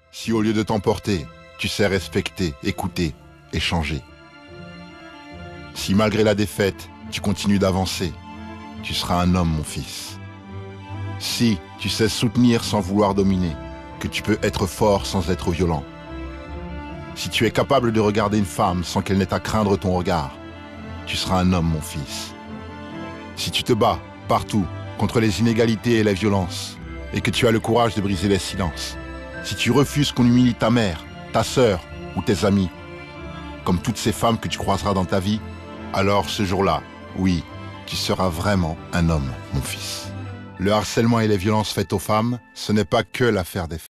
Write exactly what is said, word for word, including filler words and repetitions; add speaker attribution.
Speaker 1: Si au lieu de t'emporter, tu sais respecter, écouter, échanger. Si malgré la défaite, tu continues d'avancer, tu seras un homme, mon fils. Si tu sais soutenir sans vouloir dominer, que tu peux être fort sans être violent. Si tu es capable de regarder une femme sans qu'elle n'ait à craindre ton regard, tu seras un homme, mon fils. Si tu te bats, partout, contre les inégalités et les violences, et que tu as le courage de briser les silences, si tu refuses qu'on humilie ta mère, ta sœur ou tes amis, comme toutes ces femmes que tu croiseras dans ta vie, alors ce jour-là, oui, tu seras vraiment un homme, mon fils. Le harcèlement et les violences faites aux femmes, ce n'est pas que l'affaire des femmes.